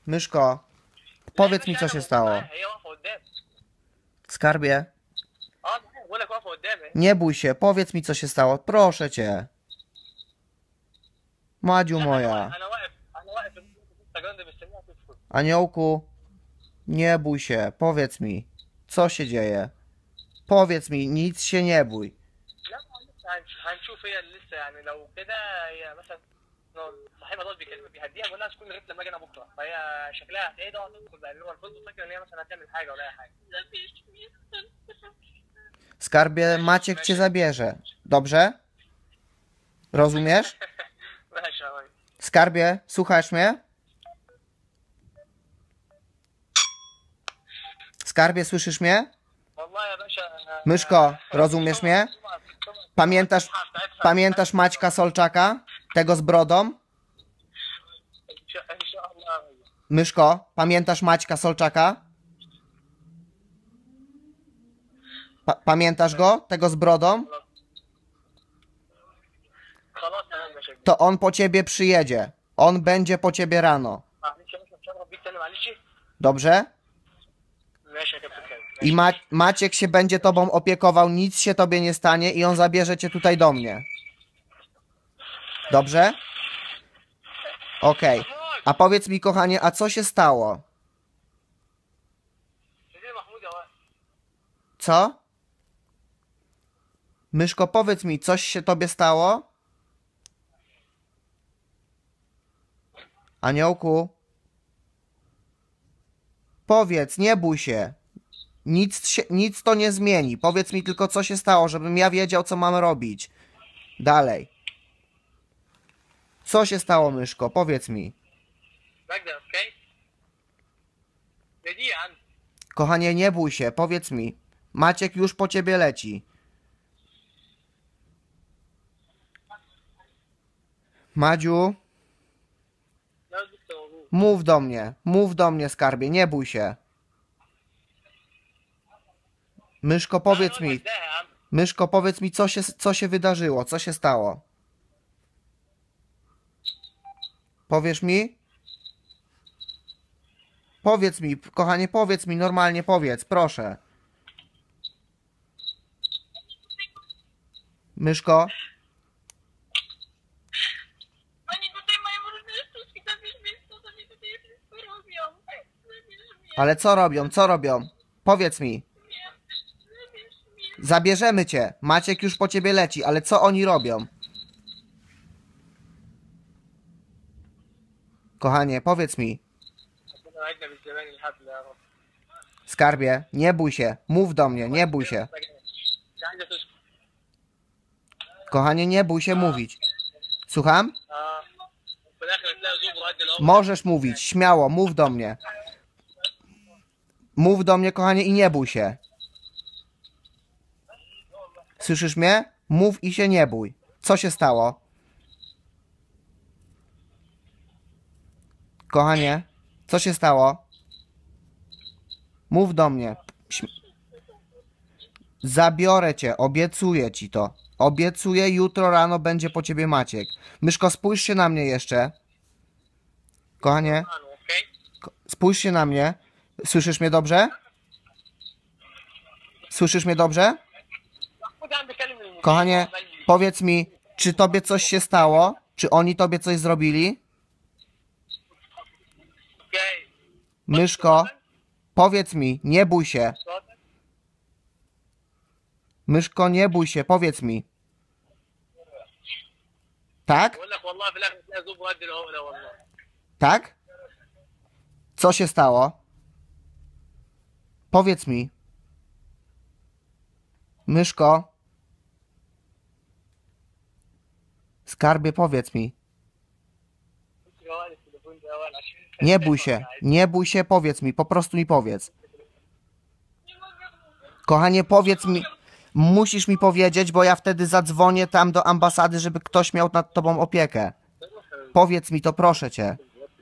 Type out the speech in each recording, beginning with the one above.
Myszko, powiedz mi, co się stało. Skarbie, nie bój się, powiedz mi, co się stało. Proszę cię. Madziu moja. Aniołku, nie bój się, powiedz mi, co się dzieje. Powiedz mi, nic się nie bój. هنشوف هي لسه يعني لو كده هي مثلا صاحبها دلوقتي بيكلمك بيهديها بيقول لها تكون لغايه لما اجي انا بكره فهي شكلها هتهدى وهتدخل بقى اللي هو الفندق فاكر ان هي مثلا هتعمل حاجه ولا اي حاجه. Skarbie, Maciek cię zabierze. Dobrze? Rozumiesz? ماشي يا ولد. Skarbie, słuchasz mnie? Skarbie, słyszysz mnie? والله يا باشا Myszko, rozumiesz mnie? Pamiętasz Maćka Solczaka? Tego z brodą? ان شاء الله. Myszko, pamiętasz Maćka Solczaka? Pamiętasz go? Tego z brodą? خلاص تمام ماشي. To on po ciebie przyjedzie. On będzie po ciebie rano. معلش يا باشا مش هضرب بيك تاني معلش. Dobrze? ماشي يا كابتن خالد. I Maciek się będzie tobą opiekował, nic się tobie nie stanie i on zabierze cię tutaj do mnie. Dobrze? Okej. A powiedz mi, kochanie, a co się stało? سيدي محمود يا ولد. Co? Myszko, powiedz mi, coś się tobie stało? Aniołku? Powiedz, nie bój się. Nic to nie zmieni. Powiedz mi tylko, co się stało, żebym ja wiedział, co mam robić. Dalej. Co się stało, myszko? Powiedz mi. مجدي اوكي. دي يا عم. Kochanie, nie bój się. Powiedz mi. Maciek już po ciebie leci. Madziu, لا لسه موجود. mów do mnie. Mów do mnie, skarbie. Nie bój się. Myszko, powiedz mi. ده يا عم. Myszko, powiedz mi, co się wydarzyło. Co się stało? Powiesz mi? Powiedz mi, kochanie, powiedz mi, normalnie powiedz, proszę. Myszko? Oni tutaj mają różne sztuczki, zabierz mnie stąd, oni tutaj wszystko robią. Zabierz mnie, Ale co robią? Co robią? Powiedz mi. zabierz mnie. Zabierzemy cię. Maciek już po ciebie leci, ale co oni robią? Kochanie, powiedz mi. ربنا وعدنا بالزمان الحفل يا رب. Skarbie, nie bój się. Mów do mnie, nie bój się. مش عايزه تسكت. Kochanie, nie bój się mówić. Słucham? اه. في الاخر هتلاقي زوم رد الاول. Możesz mówić, śmiało, mów do mnie. Mów do mnie, kochanie, i nie bój się. Słyszysz mnie? Mów i się nie bój. Co się stało? Kochanie, co się stało? Mów do mnie. Zabiorę cię, obiecuję ci to. Obiecuję, jutro rano będzie po ciebie Maciek. Myszko, spójrz się na mnie jeszcze. Kochanie, اوكي. spójrz się na mnie. Słyszysz mnie dobrze? Słyszysz mnie dobrze? محمود عم بكلم المدير. Kochanie, powiedz mi, czy tobie coś się stało? Czy oni tobie coś zrobili? اوكي. Myszko, powiedz mi, nie bój się. اتفضل. Myszko, nie bój się, powiedz mi. Tak? بقول لك والله في الاخر هتلاقي زوم رد الاول والله. Tak? Co się stało? Powiedz mi. Myszko. Skarbie, powiedz mi. Nie bój się, nie bój się, powiedz mi, po prostu mi powiedz. Kochanie, powiedz mi, musisz mi powiedzieć, bo ja wtedy zadzwonię tam do ambasady, żeby ktoś miał nad tobą opiekę. Powiedz mi to, proszę cię.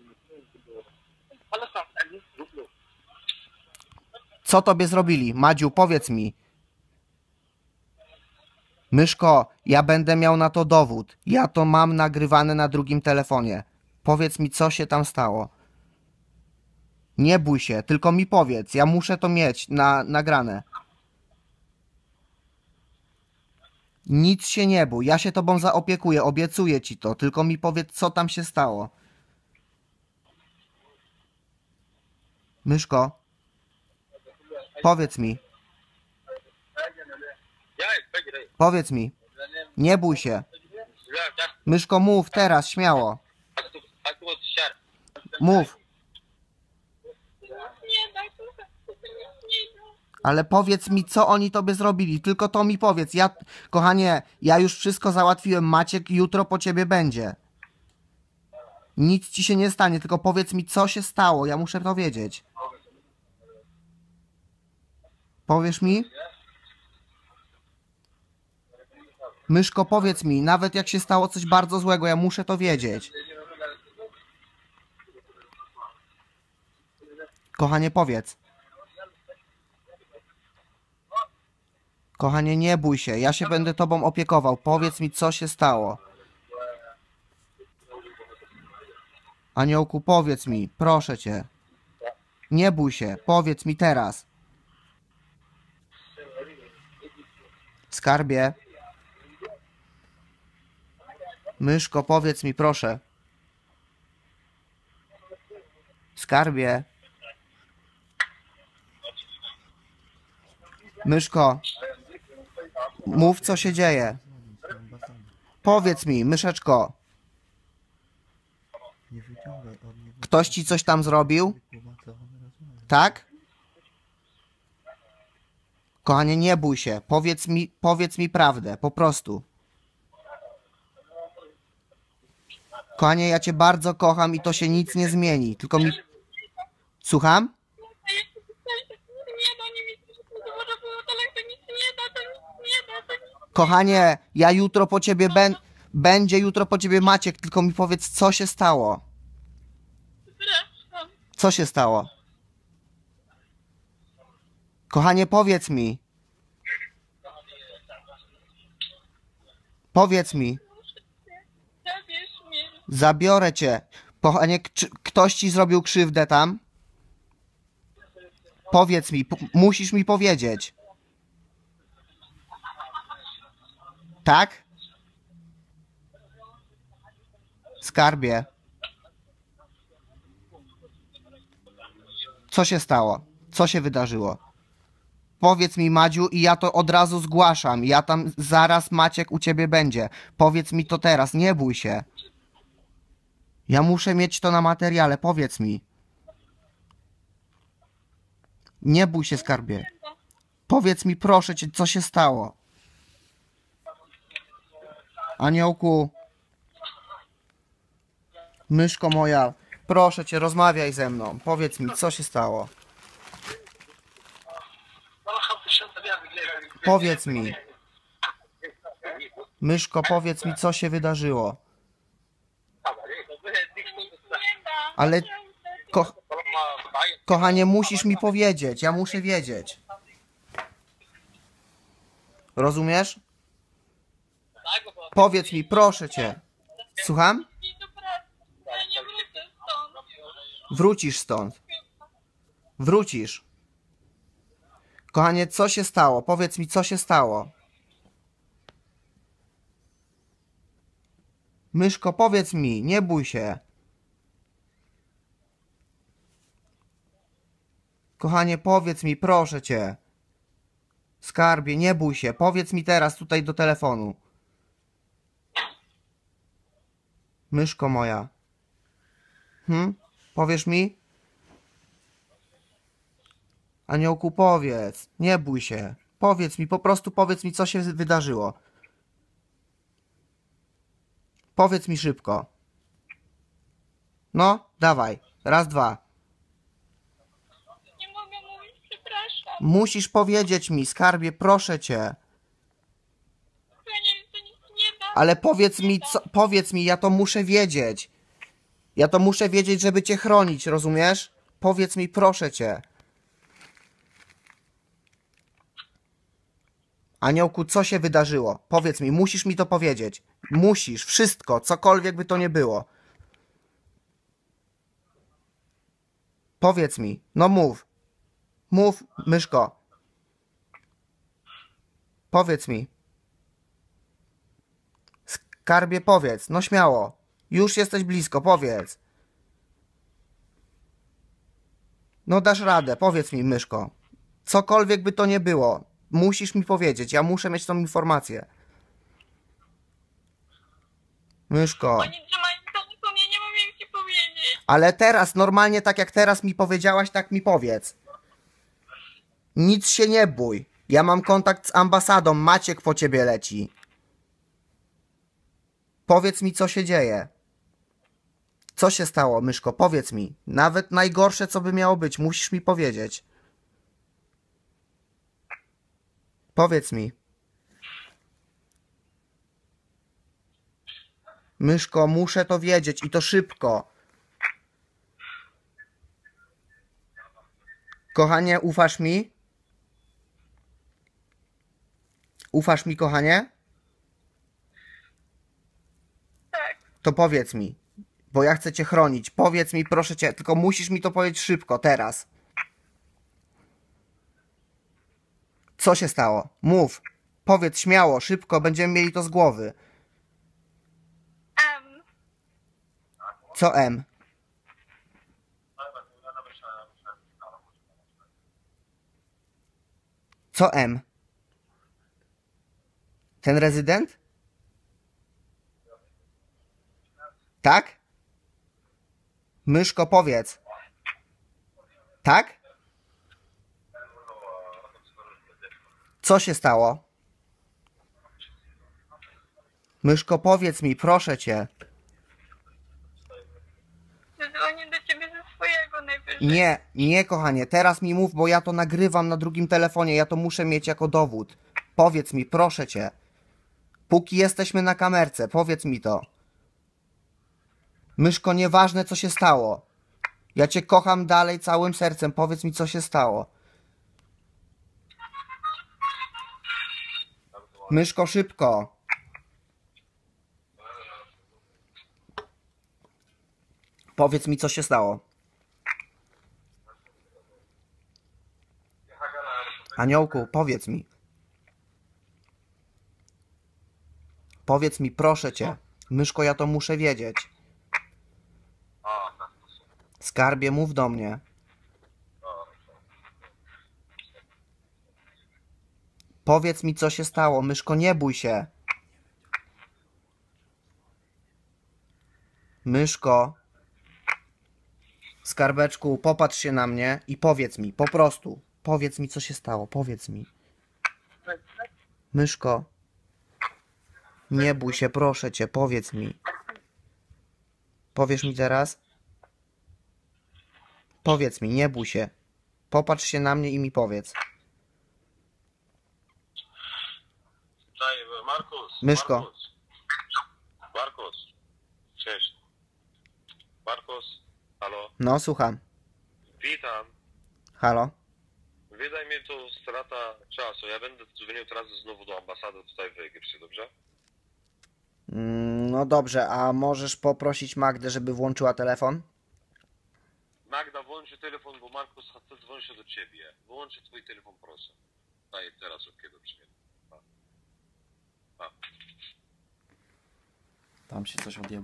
خلص ما تسالنيش. Co tobie zrobili? Madziu, powiedz mi. Myszko, ja będę miał na to dowód. Ja to mam nagrywane na drugim telefonie. Powiedz mi, co się tam stało. Nie bój się, tylko mi powiedz. Ja muszę to mieć nagrane. Nic się nie bój, ja się tobą zaopiekuję, obiecuję ci to. Tylko mi powiedz, co tam się stało. Myszko, powiedz mi. Powiedz mi. Nie bój się. Myszko, mów teraz, śmiało. Mów. Nie da, kurwa, nie da. Ale powiedz mi, co oni tobie zrobili. Tylko to mi powiedz. Kochanie, ja już wszystko załatwiłem. Maciek jutro po ciebie będzie. Nic ci się nie stanie, tylko powiedz mi, co się stało. Ja muszę to wiedzieć. Powiesz mi? Myszko, powiedz mi, nawet jak się stało coś bardzo złego, ja muszę to wiedzieć. Kochanie, powiedz. Kochanie, nie bój się, ja się będę tobą opiekował. Powiedz mi, co się stało. Aniołku, powiedz mi, proszę cię. Nie bój się, powiedz mi teraz. Skarbie. Myszko, powiedz mi, proszę. Skarbie. Myszko. Mów, co się dzieje. Powiedz mi, myszeczko. Ktoś ci coś tam zrobił? Tak? Kochanie, nie bój się. Powiedz mi prawdę, po prostu. Kochanie, ja cię bardzo kocham i to się nic nie zmieni. Tylko mi... Słucham? Nie da, nie widzę, że to może było, to nic nie da, to nic nie da, to nic. Kochanie, ja jutro po ciebie będzie jutro po ciebie Maciek, tylko mi powiedz, co się stało. Przepraszam. Co się stało? Kochanie, powiedz mi. Powiedz mi. Zabierz mnie. Zabiorę cię. Kochanie, ktoś ci zrobił krzywdę tam? Powiedz mi, musisz mi powiedzieć. Tak? Skarbie. Co się stało? Co się wydarzyło? Powiedz mi, Madziu, i ja to od razu zgłaszam. Ja tam zaraz, Maciek, u ciebie będzie. Powiedz mi to teraz, nie bój się. Ja muszę mieć to na materiale, powiedz mi. Nie bój się, skarbie. Powiedz mi, proszę cię, co się stało. Aniołku. Myszko moja, proszę cię, rozmawiaj ze mną. Powiedz mi, co się stało. Powiedz mi. Myszko, powiedz mi, co się wydarzyło. Nie da. Ale, kochanie, musisz mi powiedzieć. Ja muszę wiedzieć. Rozumiesz? Powiedz mi, proszę cię. Słucham? I do pracy. Ja nie wrócę stąd. Wrócisz stąd. Wrócisz. Kochanie, co się stało? Powiedz mi, co się stało. Myszko, powiedz mi, nie bój się. Kochanie, powiedz mi, proszę cię. Skarbie, nie bój się. Powiedz mi teraz tutaj do telefonu. Myszko moja. Powiesz mi? Aniołku, powiedz. Nie bój się. Powiedz mi, po prostu powiedz mi, co się wydarzyło. Powiedz mi szybko. No, dawaj. Raz, dwa. Nie mogę mówić, przepraszam. Musisz powiedzieć mi, skarbie, proszę cię. Ja nie, to nic nie da. Ale powiedz mi, ja to muszę wiedzieć. Ja to muszę wiedzieć, żeby cię chronić, rozumiesz? Powiedz mi, proszę cię. Aniołku, co się wydarzyło? Powiedz mi, musisz mi to powiedzieć. Musisz, wszystko, cokolwiek by to nie było. Powiedz mi. No mów. Mów, myszko. Powiedz mi. Skarbie, powiedz. No śmiało. Już jesteś blisko, powiedz. No dasz radę, powiedz mi, myszko. Cokolwiek by to nie było. Musisz mi powiedzieć, ja muszę mieć tą informację. Myszko. Oni trzymają telefon, ja nie mogę ci powiedzieć. Ale teraz, normalnie tak jak teraz mi powiedziałaś, tak mi powiedz. Nic się nie bój. Ja mam kontakt z ambasadą, Maciek po ciebie leci. Powiedz mi, co się dzieje. Co się stało, myszko? Powiedz mi. Nawet najgorsze, co by miało być, musisz mi powiedzieć. Powiedz mi. Myszko, muszę to wiedzieć i to szybko. Kochanie, ufasz mi? Ufasz mi, kochanie? Tak. To powiedz mi, bo ja chcę cię chronić. Powiedz mi, proszę cię, tylko musisz mi to powiedzieć szybko, teraz. Co się stało? Mów. Powiedz śmiało, szybko, będziemy mieli to z głowy. Co M? Co M? Ten rezydent? Tak? Myszko, powiedz. Tak? Co się stało? Myszko, powiedz mi, proszę cię. Zadzwonię do ciebie ze swojego najwyżej. Nie, kochanie, teraz mi mów, bo ja to nagrywam na drugim telefonie, ja to muszę mieć jako dowód. Powiedz mi, proszę cię. Póki jesteśmy na kamerce, powiedz mi to. Myszko, nieważne co się stało. Ja cię kocham dalej całym sercem, powiedz mi co się stało. Myszko, szybko. Powiedz mi co się stało. Aniołku, powiedz mi. Powiedz mi, proszę cię. Myszko, ja to muszę wiedzieć. Skarbie, mów do mnie. Powiedz mi, co się stało. Myszko, nie bój się. Myszko. Skarbeczku, popatrz się na mnie i powiedz mi, po prostu. Powiedz mi, co się stało. Powiedz mi. Myszko. Nie bój się, proszę cię, powiedz mi. Powiesz mi teraz? Powiedz mi, nie bój się. Popatrz się na mnie i mi powiedz. Markus. Myszko. Markus. Cześć. Markus. Halo. No, słucham. Witam. Halo? Wydaje mi to strata czasu. Ja będę dzwonił teraz znowu do ambasady tutaj w Egipcie, dobrze? No dobrze, a możesz poprosić Magdę, żeby włączyła telefon? Magda, włączy telefon, bo Markus chce dzwonić do ciebie. Wyłączy twój telefon, proszę. Daj teraz, okej, dobrze. Tam się coś odjebło.